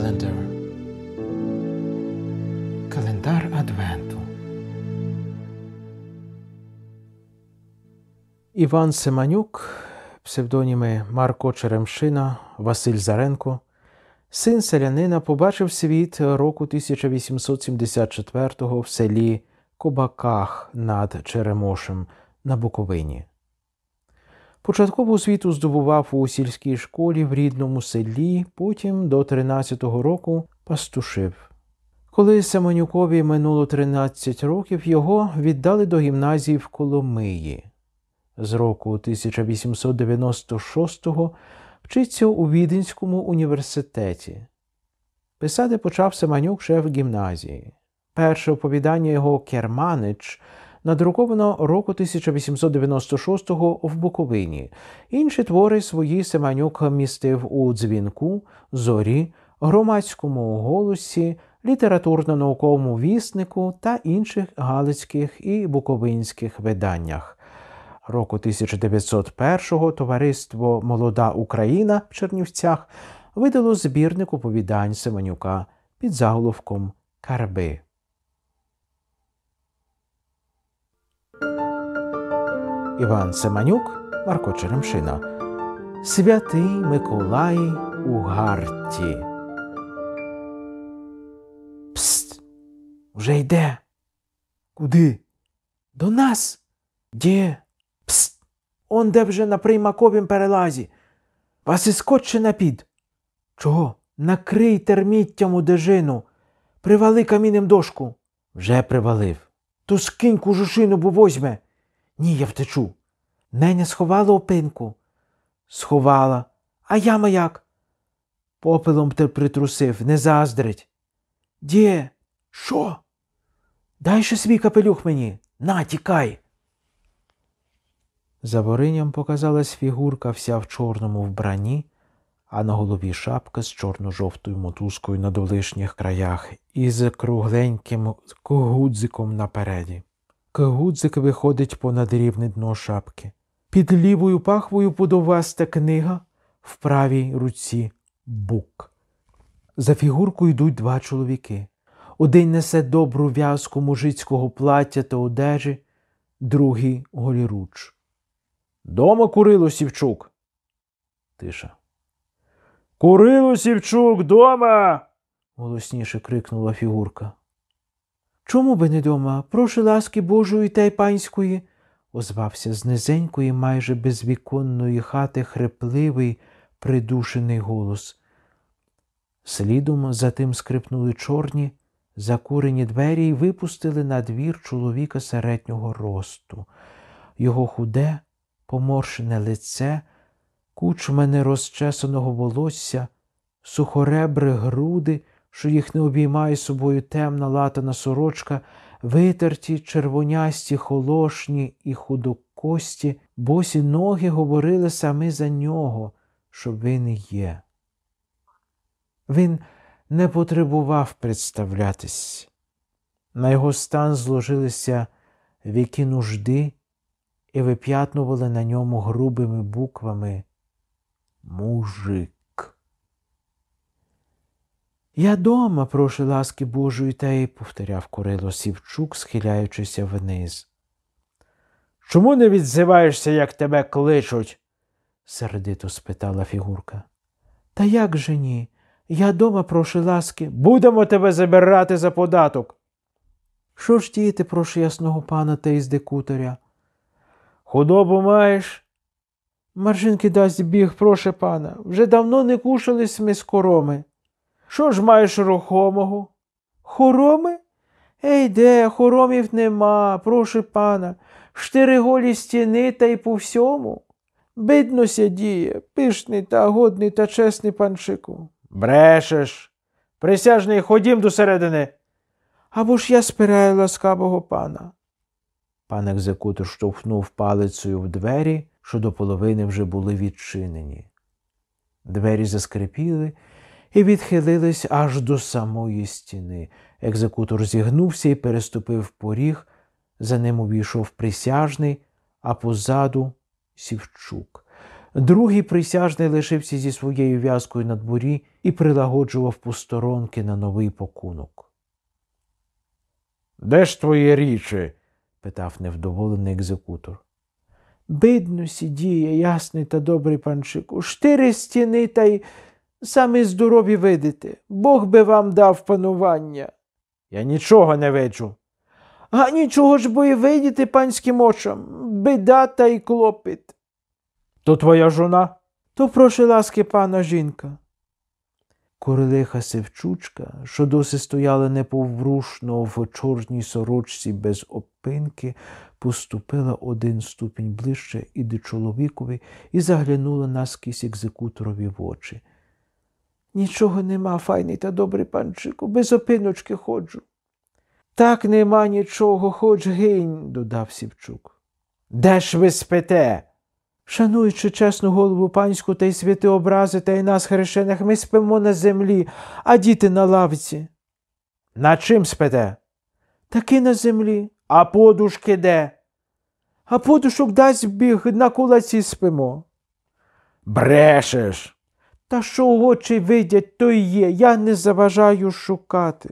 Calendar. Календар Адвенту. Іван Семенюк, псевдоніми Марко Черемшина, Василь Заренко, син селянина, побачив світ року 1874-го в селі Кобаках над Черемошем на Буковині. Початкову освіту здобував у сільській школі в рідному селі, потім до 13-го року пастушив. Коли Семенюкові минуло 13 років, його віддали до гімназії в Коломиї. З року 1896-го вчиться у Віденському університеті. Писати почав Семенюк ще в гімназії. Перше оповідання його «Керманич» надруковано року 1896-го в Буковині. Інші твори свої Семенюк містив у «Дзвінку», «Зорі», «Громадському голосі», літературно-науковому віснику та інших галицьких і буковинських виданнях. Року 1901-го товариство «Молода Україна» в Чернівцях видало збірник оповідань Семенюка під заголовком «Карби». Іван Семенюк, Марко Черемшина. Святий Миколай у Гарті. Пст! Вже йде. Куди? До нас. Де? Пст! Он де вже на Приймаковім перелазі. Вас іскоче напід. Чого? Накрий терміттям одежину. Привали камінем дошку. Вже привалив. То скинь кожушину, бо возьме. Ні, я втечу. Неня сховала опинку. Сховала. А яма як? Попелом ти притрусив, не заздрить. Дє? Що? Дай ще свій капелюх мені. На, тікай. За воринням показалась фігурка вся в чорному вбранні, а на голові шапка з чорно-жовтою мотузкою на долишніх краях і з кругленьким гудзиком напереді. Гудзик виходить понад рівне дно шапки. Під лівою пахвою подовгаста книга, в правій руці бук. За фігуркою йдуть два чоловіки. Один несе добру в'язку мужицького плаття та одежі, другий голіруч. «Дома Курило Сівчук?» Тиша. «Курило Сівчук, дома!» голосніше крикнула фігурка. «Чому би не дома? Прошу ласки Божої та й панської!» озвався з низенької, майже безвіконної хати хрипливий, придушений голос. Слідом за тим скрипнули чорні, закурені двері й випустили на двір чоловіка середнього росту. Його худе, поморщене лице, кучмане розчесаного волосся, сухоребри груди, що їх не обіймає собою темна латана сорочка, витерті, червонясті, холошні і худокості, босі ноги говорили саме за нього, що він є. Він не потребував представлятись. На його стан зложилися віки нужди і вип'ятнували на ньому грубими буквами «Мужик». «Я дома, прошу ласки Божої та й», повторяв Курило Сівчук, схиляючися вниз. «Чому не відзиваєшся, як тебе кличуть?» сердито спитала фігурка. «Та як же ні? Я дома, прошу ласки». «Будемо тебе забирати за податок». «Що ж діяти, прошу ясного пана та із декутаря?» «Худобу маєш?» «Маржинки дасть біг, прошу пана. Вже давно не кушались ми з короми». «Що ж маєш рухомого?» «Хороми? Ей, де, хоромів нема, прошу пана. 4 голі стіни та й по всьому. Бидно сядіє, пишний та годний та чесний панчику». «Брешеш! Присяжний, ходім до середини!» «Або ж я спираю ласкавого пана». Пан екзекутор штовхнув палицею в двері, що до половини вже були відчинені. Двері заскрипіли і відхилились аж до самої стіни. Екзекутор зігнувся і переступив поріг, за ним увійшов присяжний, а позаду Сівчук. Другий присяжний лишився зі своєю в'язкою на дворі і прилагоджував посторонки на новий пакунок. «Де ж твої річі?» – питав невдоволений екзекутор. «Бидно сідіє, ясний та добрий панчику. 4 стіни та й самі здорові видите. Бог би вам дав панування». «Я нічого не виджу». «А нічого ж бо і видіти панським очам. Бида та й клопіт». «То твоя жона?» «То, прошу ласки пана, жінка». Курилиха Сивчучка, що досі стояла неповорушно в чорній сорочці без опинки, поступила 1 ступінь ближче і до чоловікові і заглянула наскрізь екзекуторові в очі. «Нічого нема, файний та добрий панчику, без опиночки ходжу». «Так нема нічого, хоч гинь», – додав Сівчук. «Де ж ви спите?» «Шануючи чесну голову панську та й святи образи та й нас хрещених, ми спимо на землі, а діти на лавці». «На чим спите?» «Таки на землі». «А подушки де?» «А подушок дасть біг, на кулаці спимо». «Брешеш!» «Та що очі видять, то й є, я не заважаю шукати».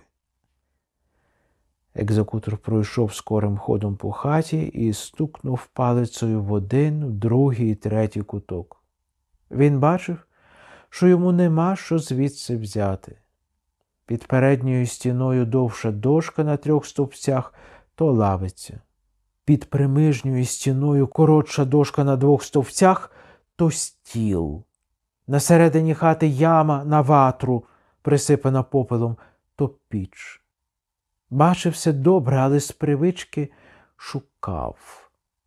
Екзекутор пройшов скорим ходом по хаті і стукнув палицею в 1, 2 і 3 куток. Він бачив, що йому нема що звідси взяти. Під передньою стіною довша дошка на 3 стовпцях – то лавиця. Під примижньою стіною коротша дошка на 2 стовпцях – то стіл. На середині хати яма на ватру, присипана попелом – то піч. Бачив все добре, але з привички шукав.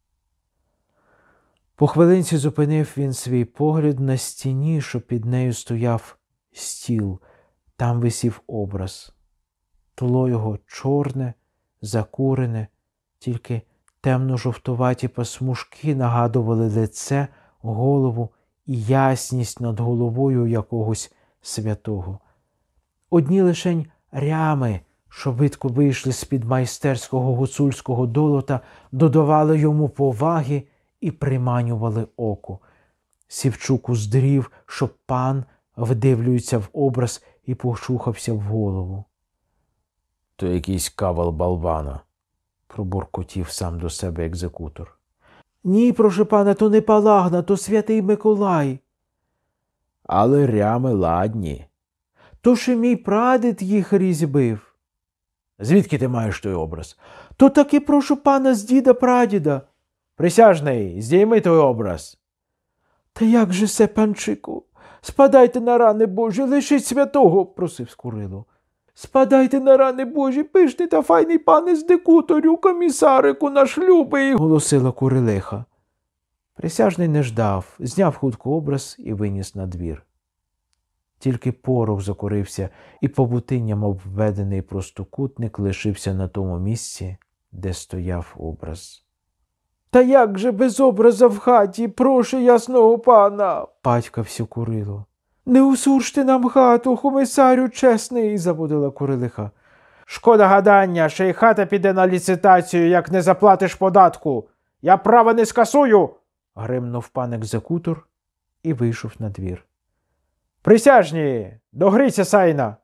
По хвилинці зупинив він свій погляд на стіні, що під нею стояв стіл. Там висів образ. Тло його чорне, закурене, тільки темно-жовтуваті пасмушки нагадували лице, голову і ясність над головою якогось святого. Одні лишень рями, що видко вийшли з-під майстерського гуцульського долота, додавали йому поваги і приманювали око. Сівчук уздрів, що пан вдивлюється в образ і почухався в голову. «То якийсь кавал болвана», – пробуркотів сам до себе екзекутор. «Ні, прошу пана, то не Палагна, то святий Миколай». «Але рями ладні». «То ще мій прадід їх різьбив». «Звідки ти маєш той образ?» «То таки, прошу пана, з діда-прадіда». «Присяжний, здійми той образ». «Та як же се, панчику? Спадайте на рани Божі, лишіть святого», – просив Скурило. «Спадайте на рани Божі, пишний та файний пане здекуторю, комісарику наш любий», – голосила Курилиха. Присяжний не ждав, зняв хутко образ і виніс на двір. Тільки порох закурився, і павутинням обведений простокутник лишився на тому місці, де стояв образ. «Та як же без образа в хаті, прошу ясного пана?» – патькався Курило. «Не усурште нам хату, комісарю чесний», – заводила Курилиха. «Шкода гадання, ще й хата піде на ліцитацію, як не заплатиш податку. Я права не скасую!» – гримнув пан екзекутор і вийшов на двір. «Присяжні, догрійся сайна!»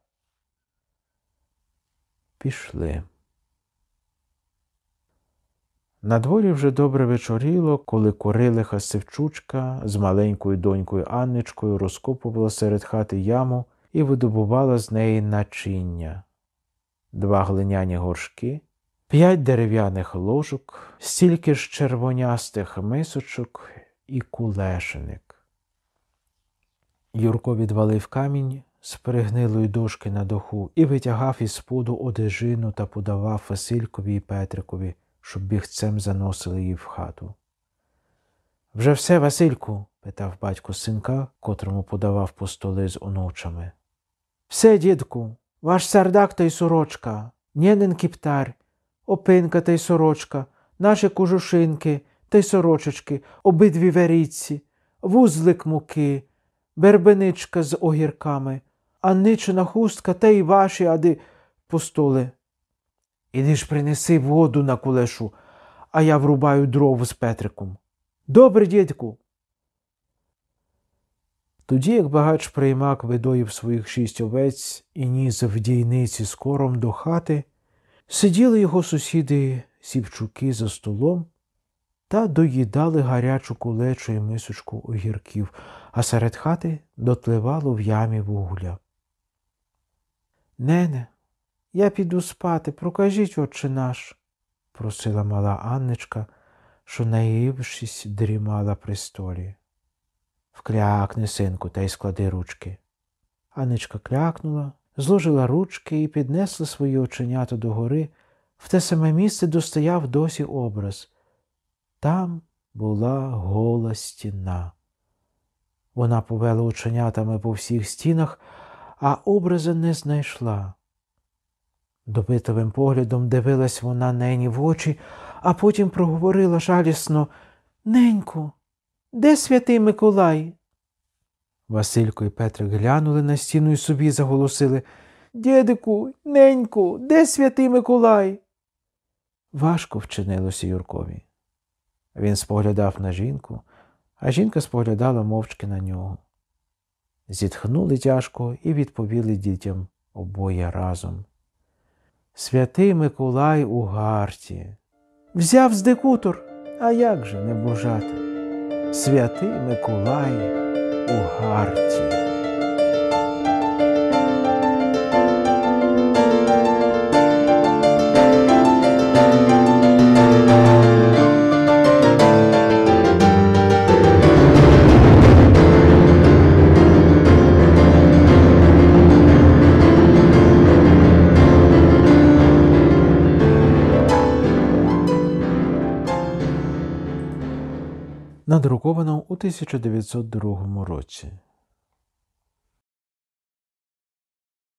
Пішли. На дворі вже добре вечоріло, коли Курилиха Сивчучка з маленькою донькою Анничкою розкопувала серед хати яму і видобувала з неї начиння. 2 глиняні горшки, 5 дерев'яних ложок, стільки ж червонястих мисочок і кулешиник. Юрко відвалив камінь з перегнилої дошки на даху і витягав із поду одежину та подавав Василькові і Петрикові, щоб бігцем заносили її в хату. «Вже все, Васильку?» – питав батько синка, котрому подавав по столи з онучами. «Все, дідку, ваш сардак та й сорочка, нєнин кіптар, опинка та й сорочка, наші кожушинки та й сорочечки, обидві веріці, вузлик муки, бербеничка з огірками, Анничина хустка та й ваші ади постоли. Іди ж принеси воду на кулешу, а я врубаю дров з Петриком». «Добре, дідьку». Тоді, як багач приймак видоїв своїх 6 овець і ніс в дійниці з кором до хати, сиділи його сусіди Сівчуки за столом та доїдали гарячу кулечу і мисочку огірків, а серед хати дотливало в ямі вугля. «Нене, я піду спати, прокажіть, отче наш», – просила мала Анничка, що наївшись дрімала при столі. «Вклякни, синку, та й склади ручки». Анничка клякнула, зложила ручки і піднесла свої оченята догори. В те саме місце достояв досі образ. Там була гола стіна. Вона повела оченятами по всіх стінах, а образа не знайшла. Допитливим поглядом дивилась вона нені в очі, а потім проговорила жалісно: «Неньку, де святий Миколай?» Василько і Петрик глянули на стіну і собі заголосили: «Дєдику, неньку, де святий Миколай?» Важко вчинилося Юркові. Він споглядав на жінку, а жінка споглядала мовчки на нього. Зітхнули тяжко і відповіли дітям обоє разом: «Святий Миколай у гарті». «Взяв здекутор, а як же не божати? Святий Миколай у гарті». Надруковано у 1902 році.